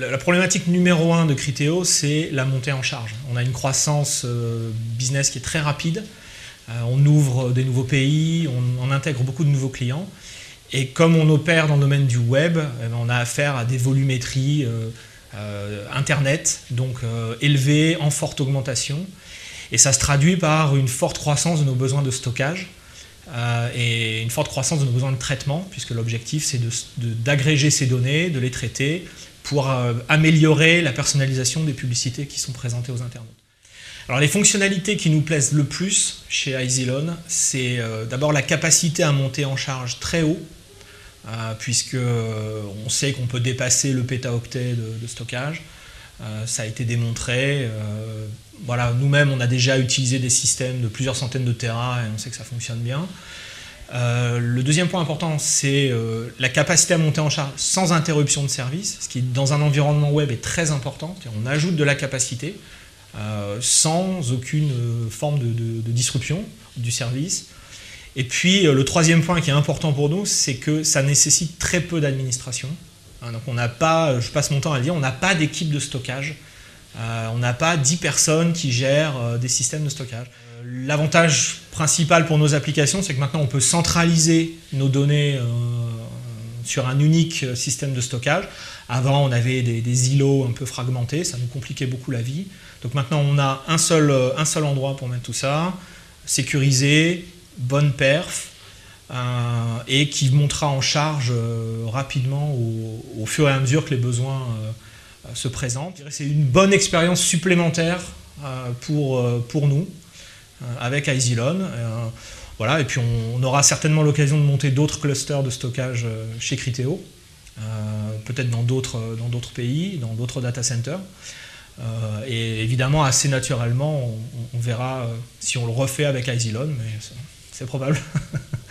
La problématique numéro 1 de Criteo, c'est la montée en charge. On a une croissance business qui est très rapide. On ouvre des nouveaux pays, on intègre beaucoup de nouveaux clients. Et comme on opère dans le domaine du web, on a affaire à des volumétries Internet, donc élevées, en forte augmentation. Et ça se traduit par une forte croissance de nos besoins de stockage et une forte croissance de nos besoins de traitement, puisque l'objectif c'est d'agréger ces données, de les traiter pour améliorer la personnalisation des publicités qui sont présentées aux internautes. Alors les fonctionnalités qui nous plaisent le plus chez iZilon, c'est d'abord la capacité à monter en charge très haut, puisque on sait qu'on peut dépasser le pétaoctet de stockage. Ça a été démontré. Voilà, nous-mêmes, on a déjà utilisé des systèmes de plusieurs centaines de téras et on sait que ça fonctionne bien. Le deuxième point important, c'est la capacité à monter en charge sans interruption de service, ce qui dans un environnement web est très important. On ajoute de la capacité sans aucune forme de disruption du service. Et puis le troisième point qui est important pour nous, c'est que ça nécessite très peu d'administration. Donc on n'a pas, je passe mon temps à le dire, on n'a pas d'équipe de stockage. On n'a pas 10 personnes qui gèrent des systèmes de stockage. L'avantage principal pour nos applications, c'est que maintenant on peut centraliser nos données sur un unique système de stockage. Avant, on avait des îlots un peu fragmentés, ça nous compliquait beaucoup la vie. Donc maintenant, on a un seul endroit pour mettre tout ça, sécurisé, bonne perf, et qui montera en charge rapidement au fur et à mesure que les besoins se présentent. C'est une bonne expérience supplémentaire pour nous avec iZilon. Voilà, et puis on aura certainement l'occasion de monter d'autres clusters de stockage chez Criteo, peut-être dans d'autres pays, dans d'autres data centers. Et évidemment, assez naturellement, on verra si on le refait avec iZilon, mais c'est probable.